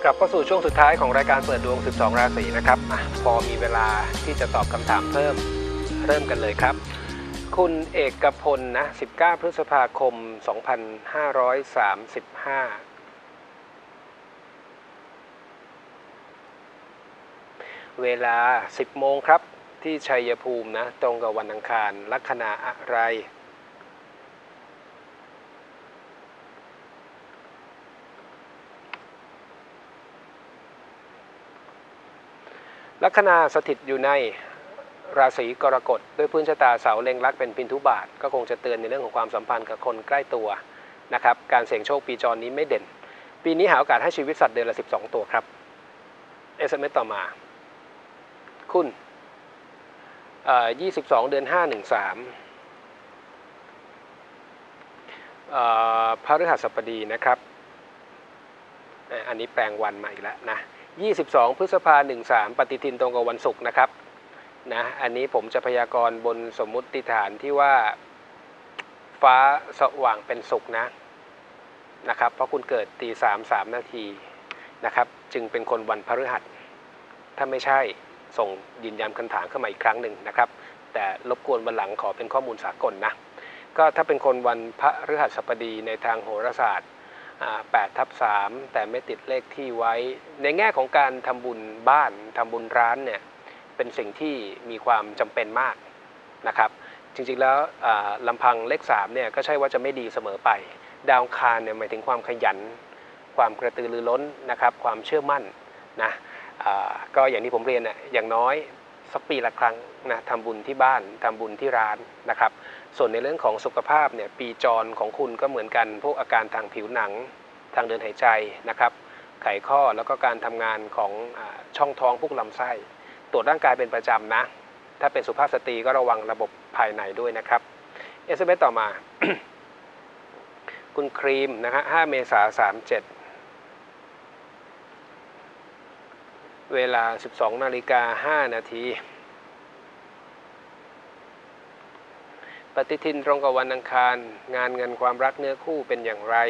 ลับเข้าสู่ช่วงสุดท้ายของรายการเปิดดวง 12 ราศีนะครับพอมีเวลาที่จะตอบคำถามเพิ่มเริ่มกันเลยครับคุณเอกพลนะ19 พฤษภาคม 2535 เวลา 10 โมงครับที่ชัยภูมินะตรงกับวันอังคารลัคนาอะไรลัคนาสถิตอยู่ในราศีกรกฎด้วยพื้นชะตาเสาเล็งลักเป็นพินทุบาทก็คงจะเตือนในเรื่องของความสัมพันธ์กับคนใกล้ตัวนะครับการเสี่ยงโชคปีจรนี้ไม่เด่นปีนี้หาโอกาสให้ชีวิตสัตว์เดือนละ12ตัวครับ SMS ต่อมาคุณ22 เดือน 513พฤหัสบดีนะครับอันนี้แปลงวันมาอีกแล้วนะ22 พฤษภา13ปฏิทินตรงกับวันศุกร์นะครับนะอันนี้ผมจะพยากรณ์บนสมมุติฐานที่ว่าฟ้าสว่างเป็นศุกร์นะครับเพราะคุณเกิดตี 3 นาทีนะครับจึงเป็นคนวันพฤหัสถ้าไม่ใช่ส่งยืนยันคำถามเข้ามาอีกครั้งหนึ่งนะครับแต่รบกวนวันหลังขอเป็นข้อมูลสากลนะก็ถ้าเป็นคนวันพฤหัสบดีในทางโหราศาสตร์8/3แต่ไม่ติดเลขที่ไว้ในแง่ของการทำบุญบ้านทำบุญร้านเนี่ยเป็นสิ่งที่มีความจำเป็นมากนะครับจริงๆแล้วลำพังเลข3เนี่ยก็ใช่ว่าจะไม่ดีเสมอไปดาวอังคารเนี่ยหมายถึงความขยันความกระตือรือร้นนะครับความเชื่อมั่นนะก็อย่างที่ผมเรียนเนี่ยอย่างน้อยสักปีละครั้งนะทำบุญที่บ้านทำบุญที่ร้านนะครับส่วนในเรื่องของสุขภาพเนี่ยปีจรของคุณก็เหมือนกันพวกอาการทางผิวหนังทางเดินหายใจนะครับไขข้อแล้วก็การทำงานของช่องท้องพวกลำไส้ตรวจร่างกายเป็นประจำนะถ้าเป็นสุภาพสตรีก็ระวังระบบภายในด้วยนะครับ SMS ต่อมา คุณครีมนะฮะ5 เมษายน 37เวลา 12:05 นาทีปฏิทินตรงกับวันอังคารงานเงินความรักเนื้อคู่เป็นอย่างไร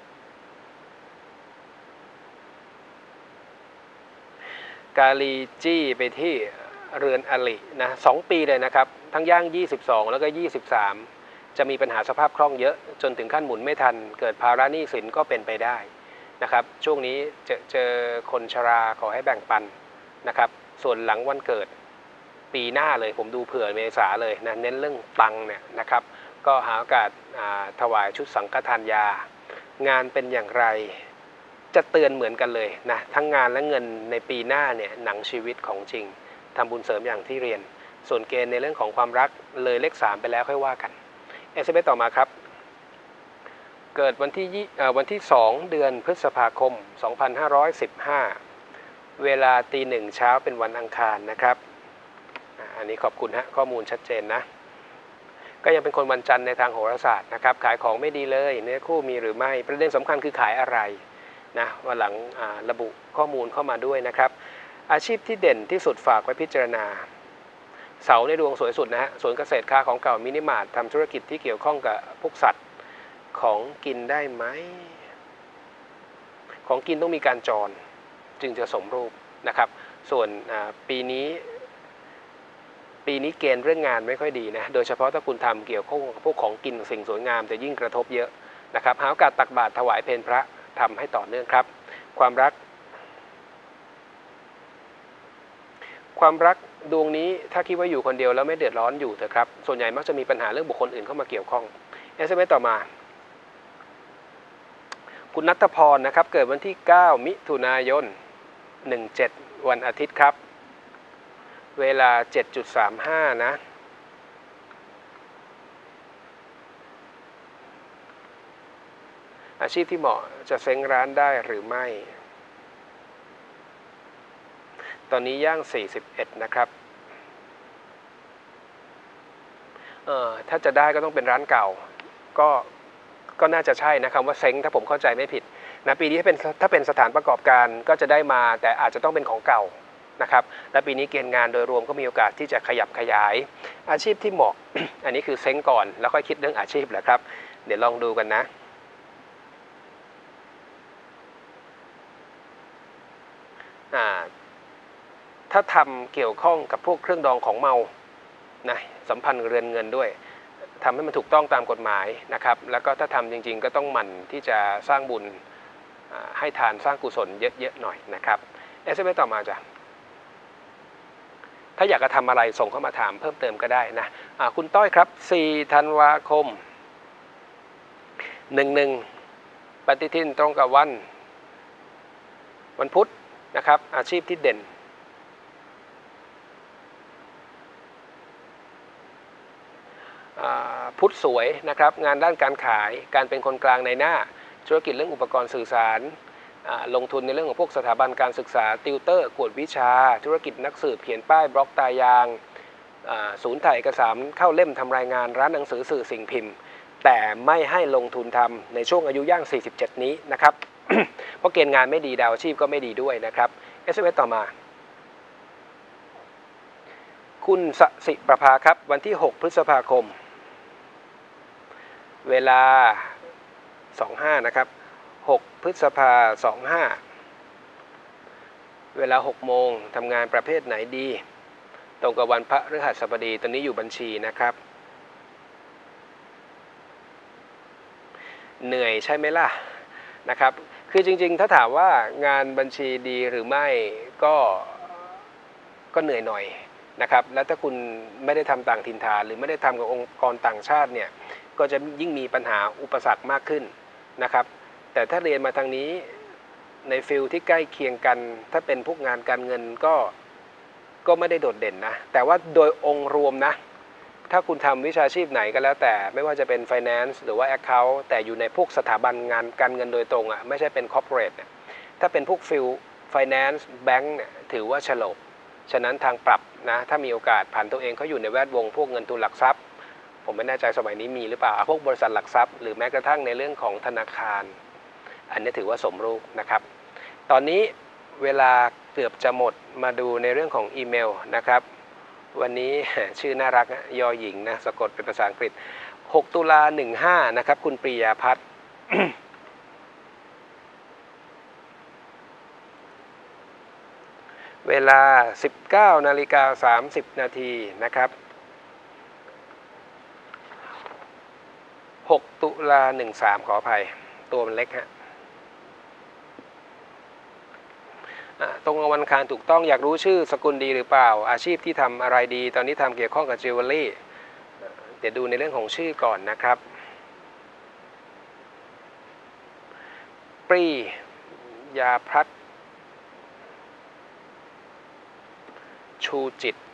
กาลีจี้ไปที่เรือนอลินะ2 ปีเลยนะครับทั้งย่าง22แล้วก็23จะมีปัญหาสภาพคล่องเยอะจนถึงขั้นหมุนไม่ทันเกิดภาระหนี้สินก็เป็นไปได้นะครับช่วงนี้เจอคนชราขอให้แบ่งปันนะครับส่วนหลังวันเกิดปีหน้าเลยผมดูเผื่อเมษาเลยนะเน้นเรื่องตังเนี่ยนะครับก็หาโอกาสถวายชุดสังฆทานยางานเป็นอย่างไรจะเตือนเหมือนกันเลยนะทั้งงานและเงินในปีหน้าเนี่ยหนังชีวิตของจริงทำบุญเสริมอย่างที่เรียนส่วนเกณฑ์ในเรื่องของความรักเลยเลข3ไปแล้วค่อยว่ากัน SMS ต่อมาครับเกิดวันที่2 เดือนพฤษภาคม 2515เวลาตี 1เช้าเป็นวันอังคารนะครับอันนี้ขอบคุณฮะข้อมูลชัดเจนนะก็ยังเป็นคนวันจันทร์ในทางโหราศาสตร์นะครับขายของไม่ดีเลยเนื้อคู่มีหรือไม่ประเด็นสำคัญคือขายอะไรนะวันหลังระบุข้อมูลเข้ามาด้วยนะครับอาชีพที่เด่นที่สุดฝากไว้พิจารณาเสาในดวงสวยสุดนะฮะสวนเกษตรค้าของเก่ามินิมาร์ททำธุรกิจที่เกี่ยวข้องกับพวกสัตว์ของกินได้ไหมของกินต้องมีการจรจึงจะสมรูปนะครับส่วนปีนี้เกณฑ์เรื่องงานไม่ค่อยดีนะโดยเฉพาะถ้าคุณทำเกี่ยวข้องกับพวกของกินสิ่งสวยงามจะยิ่งกระทบเยอะนะครับหาโอกาสตักบาตรถวายเพลพระทำให้ต่อเนื่องครับความรักดวงนี้ถ้าคิดว่าอยู่คนเดียวแล้วไม่เดือดร้อนอยู่เถอะครับส่วนใหญ่มักจะมีปัญหาเรื่องบุคคลอื่นเข้ามาเกี่ยวข้อง SMS ต่อมาคุณณัฐพรนะครับเกิดวันที่ 9 มิถุนายน 17วันอาทิตย์ครับเวลา 7:35 นะอาชีพที่เหมาะจะเซ้งร้านได้หรือไม่ตอนนี้ย่าง41นะครับถ้าจะได้ก็ต้องเป็นร้านเก่าก็น่าจะใช่นะคำว่าเซ้งถ้าผมเข้าใจไม่ผิดนะปีนี้ถ้าเป็นสถานประกอบการก็จะได้มาแต่อาจจะต้องเป็นของเก่านะครับและปีนี้เกณฑ์งานโดยรวมก็มีโอกาสที่จะขยับขยายอาชีพที่เหมาะ อันนี้คือเซ้งก่อนแล้วค่อยคิดเรื่องอาชีพแหละครับเดี๋ยวลองดูกันนะถ้าทำเกี่ยวข้องกับพวกเครื่องดองของเมานะสัมพันธ์เรือนเงินด้วยทำให้มันถูกต้องตามกฎหมายนะครับแล้วก็ถ้าทำจริงๆก็ต้องหมั่นที่จะสร้างบุญให้ทานสร้างกุศลเยอะๆหน่อยนะครับSMS ต่อมาจ้ะถ้าอยากจะทำอะไรส่งเข้ามาถามเพิ่มเติมก็ได้นะคุณต้อยครับ4 ธันวาคม 11ปฏิทินตรงกับวันพุธนะครับอาชีพที่เด่นพุธสวยนะครับงานด้านการขายการเป็นคนกลางในหน้าธุรกิจเรื่องอุปกรณ์สื่อสารลงทุนในเรื่องของพวกสถาบันการศึกษาติวเตอร์กวดวิชาธุรกิจนักสืบเขียนป้ายบล็อกตายางศูนย์ถ่ายเอกสารเข้าเล่มทำรายงานร้านหนังสือสื่อสิ่งพิมพ์แต่ไม่ให้ลงทุนทำในช่วงอายุย่าง47นี้นะครับ เพราะเกณฑ์งานไม่ดีดาวอาชีพก็ไม่ดีด้วยนะครับ SMS ต่อมาคุณสศิประภาครับวันที่6 พฤษภาคมเวลา25นะครับ6 พฤษภา25เวลา6 โมงทำงานประเภทไหนดีตรงกับวันพฤหัสบดีตอนนี้อยู่บัญชีนะครับเหนื่อยใช่ไหมล่ะนะครับคือจริงๆถ้าถามว่างานบัญชีดีหรือไม่ก็เหนื่อยหน่อยนะครับแล้วถ้าคุณไม่ได้ทำต่างถิ่นฐานหรือไม่ได้ทำกับองค์กรต่างชาติเนี่ยก็จะยิ่งมีปัญหาอุปสรรคมากขึ้นนะครับแต่ถ้าเรียนมาทางนี้ในฟิลที่ใกล้เคียงกันถ้าเป็นพวกงานการเงินก็ไม่ได้โดดเด่นนะแต่ว่าโดยองค์รวมนะถ้าคุณทำวิชาชีพไหนก็แล้วแต่ไม่ว่าจะเป็น Finance หรือว่า Account แต่อยู่ในพวกสถาบันงานการเงินโดยตรงอ่ะไม่ใช่เป็น Corporate เนี่ยถ้าเป็นพวกฟิล Finance Bank เนี่ยถือว่าฉลบฉะนั้นทางปรับนะถ้ามีโอกาสผ่านตัวเองเขาอยู่ในแวดวงพวกเงินทุนหลักทรัพย์ผมไม่แน่ใจสมัยนี้มีหรือเปล่าพวกบริษัทหลักทรัพย์หรือแม้กระทั่งในเรื่องของธนาคารอันนี้ถือว่าสมรูปนะครับตอนนี้เวลาเกือบจะหมดมาดูในเรื่องของอีเมลนะครับวันนี้ชื่อน่ารักยอหญิงนะสะกดเป็นภาษาอังกฤษ6 ตุลา15นะครับคุณปรียาพัฒน์ เวลา 19:30 นาทีนะครับ6 ตุลา13ขออภัยตัวมันเล็กฮะตรงกับวันอังคารถูกต้องอยากรู้ชื่อสกุลดีหรือเปล่าอาชีพที่ทำอะไรดีตอนนี้ทำเกี่ยวข้องกับจิวเวลรี่เดี๋ยวดูในเรื่องของชื่อก่อนนะครับปรียาพัฒน์ชูจิต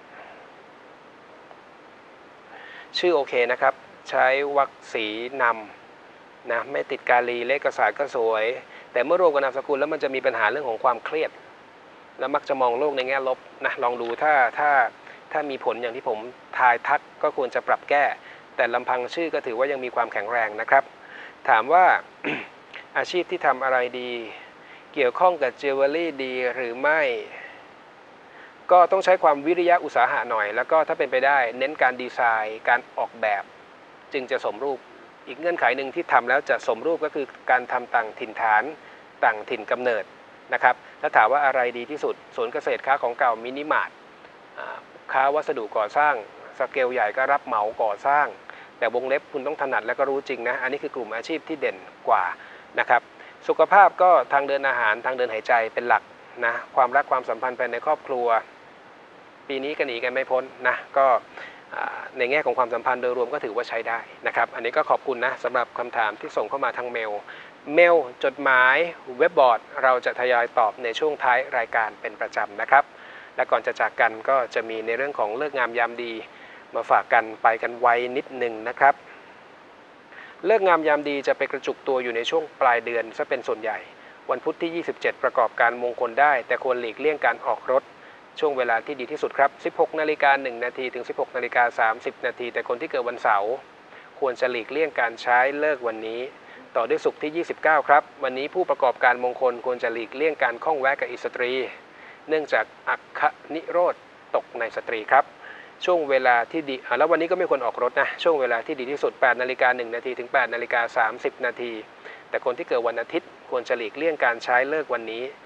ชื่อโอเคนะครับใช้วรรคสีนำนะไม่ติดกาลีเลขกษาก็สวยแต่เมื่อรวมกับนามสกุลแล้วมันจะมีปัญหาเรื่องของความเครียดแล้วมักจะมองโลกในแง่ลบนะลองดูถ้ามีผลอย่างที่ผมทายทักก็ควรจะปรับแก้แต่ลำพังชื่อก็ถือว่ายังมีความแข็งแรงนะครับถามว่า อาชีพที่ทำอะไรดีเกี่ยวข้องกับจิวเวลรี่ดีหรือไม่ก็ต้องใช้ความวิริยะอุตสาหะหน่อยแล้วก็ถ้าเป็นไปได้เน้นการดีไซน์การออกแบบจึงจะสมรูปอีกเงื่อนไขหนึ่งที่ทำแล้วจะสมรูปก็คือการทำต่างถิ่นฐานต่างถิ่นกำเนิดนะครับถ้าถามว่าอะไรดีที่สุดศูนย์เกษตรค้าของเก่ามินิมาร์ทค้าวัสดุก่อสร้างสเกลใหญ่ก็รับเหมาก่อสร้างแต่วงเล็บคุณต้องถนัดและก็รู้จริงนะอันนี้คือกลุ่มอาชีพที่เด่นกว่านะครับสุขภาพก็ทางเดินอาหารทางเดินหายใจเป็นหลักนะความรักความสัมพันธ์ภายในครอบครัวปีนี้ก็หนีกันไม่พ้นนะก็ในแง่ของความสัมพันธ์โดยรวมก็ถือว่าใช้ได้นะครับอันนี้ก็ขอบคุณนะสำหรับคำถามที่ส่งเข้ามาทางเมลจดหมายเว็บบอร์ดเราจะทยอยตอบในช่วงท้ายรายการเป็นประจำนะครับและก่อนจะจากกันก็จะมีในเรื่องของเลิกงามยามดีมาฝากกันไปกันไวนิดหนึ่งนะครับเลิกงามยามดีจะไปกระจุกตัวอยู่ในช่วงปลายเดือนซะเป็นส่วนใหญ่วันพุธที่27ประกอบการมงคลได้แต่ควรหลีกเลี่ยงการออกรถช่วงเวลาที่ดีที่สุดครับ16:01 นาทีถึง16:30 นาทีแต่คนที่เกิดวันเสาร์ควรจะหลีกเลี่ยงการใช้เลิกวันนี้ต่อด้วยศุกร์ที่29ครับวันนี้ผู้ประกอบการมงคลควรจะหลีกเลี่ยงการข้องแวะกับอิสตรีเนื่องจากอัคคนิโรธตกในสตรีครับช่วงเวลาที่ดีแล้ววันนี้ก็ไม่ควรออกรถนะช่วงเวลาที่ดีที่สุด8:01 นาทีถึง8:30 นาทีแต่คนที่เกิดวันอาทิตย์ควรจะหลีกเลี่ยงการใช้เลิกวันนี้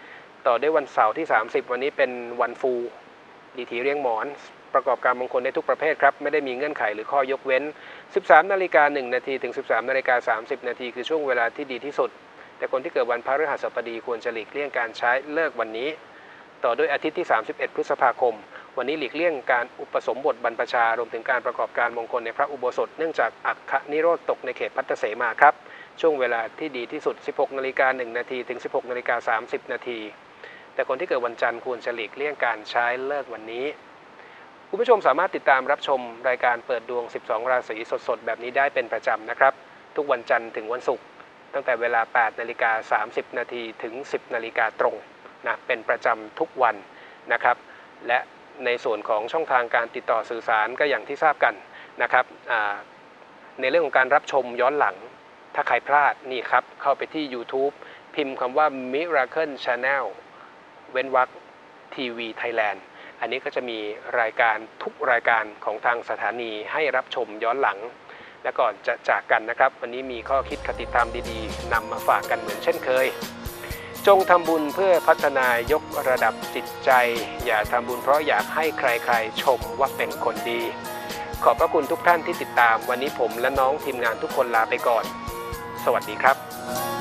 ต่อด้วยวันเสาร์ที่30วันนี้เป็นวันฟูดีถีเรียงหมอนประกอบการมงคลได้ทุกประเภทครับไม่ได้มีเงื่อนไขหรือข้อยกเว้น 13:01 นาทีถึง 13:30 นาทีคือช่วงเวลาที่ดีที่สุดแต่คนที่เกิดวันพฤหัสบดีควรจะหลีกเลี่ยงการใช้เลิกวันนี้ต่อด้วยอาทิตย์ที่31พฤษภาคมวันนี้หลีกเลี่ยงการอุปสมบทบรรพชารวมถึงการประกอบการมงคลในพระอุโบสถเนื่องจากอัคคนิโรธตกในเขตพัตตเสมาครับช่วงเวลาที่ดีที่สุด 16:01 นาทีถึง 16:30 นาทีแต่คนที่เกิดวันจันทร์ควรจะหลีกเลี่ยงการใช้เลิกวันนี้คุณผู้ชมสามารถติดตามรับชมรายการเปิดดวง12ราศีสดๆแบบนี้ได้เป็นประจำนะครับทุกวันจันทร์ถึงวันศุกร์ตั้งแต่เวลา 8:30 นาทีถึง 10 นาฬิกาตรงนะเป็นประจำทุกวันนะครับและในส่วนของช่องทางการติดต่อสื่อสารก็อย่างที่ทราบกันนะครับในเรื่องของการรับชมย้อนหลังถ้าใครพลาดนี่ครับเข้าไปที่ YouTube พิมพ์คำว่า Miracle Channel เว้นวรรคทีวีไทยแลนด์อันนี้ก็จะมีรายการทุกรายการของทางสถานีให้รับชมย้อนหลังและก่อนจะจากกันนะครับวันนี้มีข้อคิดคติธรรมดีๆนำมาฝากกันเหมือนเช่นเคยจงทำบุญเพื่อพัฒนายกระดับจิตใจอย่าทำบุญเพราะอยากให้ใครๆชมว่าเป็นคนดีขอบพระคุณทุกท่านที่ติดตามวันนี้ผมและน้องทีมงานทุกคนลาไปก่อนสวัสดีครับ